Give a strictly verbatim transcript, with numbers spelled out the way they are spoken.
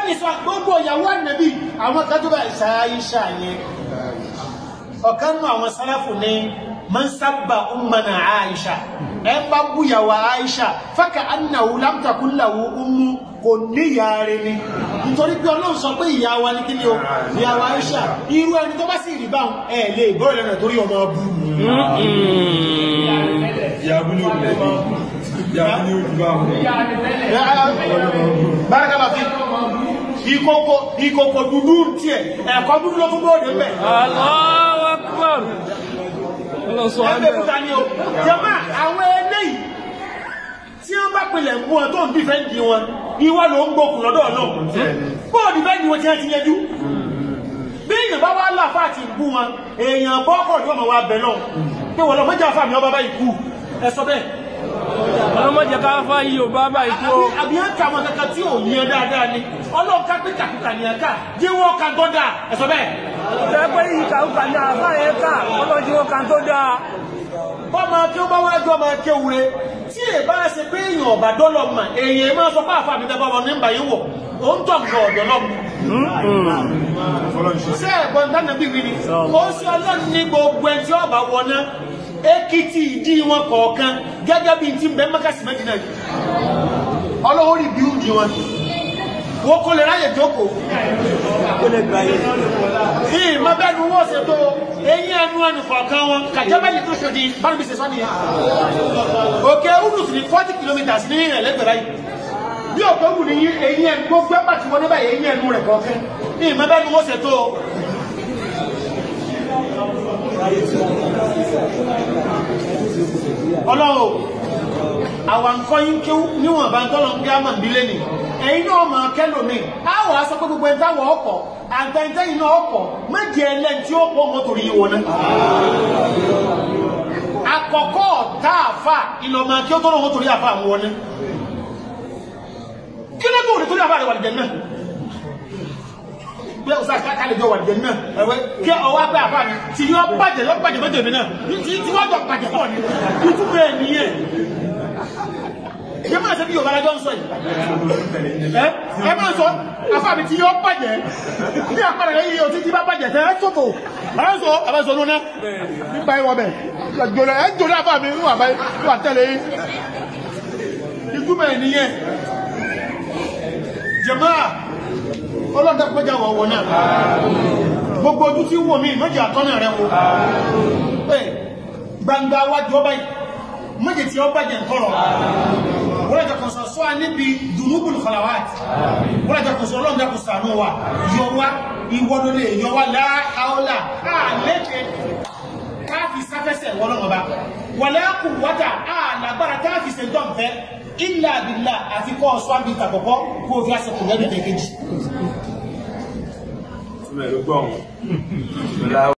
ní sọ gbogbo ìyàwó ànábì àwọn kan tó bá Aisha yẹn ọ̀kan nù àwọn sálàfù ní man sabba ummana Aisha ẹ bá bú ìyàwó Aisha faka annahu lam takun lahu ummu kò ní ìyá rẹ̀ ni nítorí pé Ọlọ́run sọ pé ìyá wa ní kíni o ìyàwó Aisha irú ẹni tó bá sì rí báwọn ẹ lè gbọ́ ìlànà torí ọmọ ọbú ìyàwó ní òbí ìyàwó ní òbí báwọn bárakàlá fi ìkòkò ìkòkò dúdú tiẹ̀ ẹ̀kọ́ dúdú ló tún bóde mẹ́ Allahu Akbar ẹgbẹ́ kúta ni o jẹ́mà àwọn eléyìí tí wọ́n bá pilẹ̀ mú ọ tó ń dìfẹ́ǹdì wọn ìwọ ló ń gbókùn lọ́dọ̀ náà bó o dìfẹ́ǹdì wọn tí wọ́n ti yẹjú bí èèyàn bá wá láàfà àti ìbú wọn èèyàn bọ́kọ̀ ní ọmọ wa bẹ̀ náà pé wọ́n lọ mọ́jà fàmì ọba bá ikú ẹ sọ bẹ́ẹ̀ ọlọ́mọdé ká fà yí ò bá bá ikú o àbí ẹ̀ ń ka àwọn kankan tí ò yẹn dáadáa ni Ọlọ́run ká pé kàkúkà ní ẹ̀ka jẹ́ wọ́n kan tó dáa ẹ sọ bẹ́ẹ̀ ẹgbẹ́ yìí kàkúkà ní àfà yẹn ká ọlọ́dún ó kan tó dáa bọ́mọ kí ó bá wájú ọmọ kéwure tí è bá ṣe pé èèyàn ọ̀bà dọ́lọ̀ mà èèyàn máa sọ pé àfà mi tẹ́ bá wọn nígbà yìí wọ̀ ó ń tọ̀ nǹkan ọ̀dọ́ lọ́mù. ṣé ẹ̀gbọ́n dáná bí wí ni ó ṣe Ọlọ́run ní gbogbo ẹni tí ọba wọná Èkìtì ìdí wọn kọ̀ọ̀kan gẹ́gẹ́ bí ti bẹ́ẹ̀ mẹ́kàsí méjì náà yìí Ọlọ́run rí bí ìdí wọn wọ́n kó lè ráyè jókòó kó lè gbà yé ìmọ̀ bẹ́ẹ̀ ni wọ́n ṣètò eyín ẹnu ẹnu kọ̀ọ̀kan wọn kàjẹ́bẹ́lì tó ṣe di bárúbí ṣe sọ́ni òkè udus ní forty kilometres ní ẹ̀lẹ́gbẹ̀rẹ́ yìí bí òkè wù ní eyín ẹnu gbogbo ẹgbà tí wọ́n níbẹ̀ eyín ẹnu rẹ̀ kọ̀ọ̀kan ìmọ̀ bẹ́ẹ̀ ni wọ́n ṣètò Ọlọ́run àwọn nǹkan yín kí níwọ̀n bá ń tọ́lọ̀ ń gbé àmà ìbílẹ̀ ni ẹ̀yin náà máa kẹ́lò mi àwọn aṣọ pé gbogbo ẹ̀ńtà wọ̀ ọkọ̀ àgbẹ̀ntẹ́yìn náà ọkọ̀ méje ẹlẹ́ni tí ó pọ̀ mọ́tò rí wọn náà àkọ́kọ́ táàfà ìlọ́mọ kí ó tọ́lọ̀ mọ́tò rí àfà wọn náà kí ló tó rí torí àfà rẹ̀ wà lìjẹ̀ náà bí ọ̀sán àkàkà lè jọ wà lìjẹ̀ náà ẹ̀wẹ́ kí ọwọ́ pé àfà mi tí yọ bàjẹ́ yọ bàjẹ́ méje mi náà tí wọ́n jọ bàjẹ́ pọ̀ ní ìtúbẹ̀ nìyẹn yẹ máa ṣe bí Yorùbá lájọ́ ń sọ yìí ẹ máa sọ afáàmì tí yóò bàjẹ́ ní àpàdé lẹ́yìn yóò tí tí bá bàjẹ́ tẹ́ ẹ sọ́tò ẹ sọ ẹ sọ lónà nípa ìwọ bẹ̀ ẹ jòlè afáàmì ń wà tẹ́lẹ̀ yìí ìgbúmọ̀ ènìyàn jàmáà ọlọ́dẹ pẹ́jà wọ̀ wọ̀ náà gbogbo ojú tí wọ̀ mí méjì àtọ́nà rẹ̀ wò gbangba wájú ọba yìí méjì tí ó bàjẹ́ nkọ́rọ̀ wọ́n lẹ́jọ́ kan sọ sọ níbi dùnúbùn kọlàwàtì wọ́n lẹ́jọ́ kan sọ ọlọ́dẹ kò sànú wa yọ wá ìwọ́dọ̀lẹ̀ yọ wá láàáwọ́lá àlẹ́kẹ̀ẹ́ káàfi sáfẹ́sẹ̀ wọ́lọ́mọba wàlẹ́kù wájà àlágbára káàfi sẹ́ńtọ́ǹfẹ́ ilà àbílà àfi kọ́ ọ̀ṣọ́ àbí ìtàkọ́kọ́ kó o fi àṣẹkùn lẹ́bẹ̀ẹ́ kejì.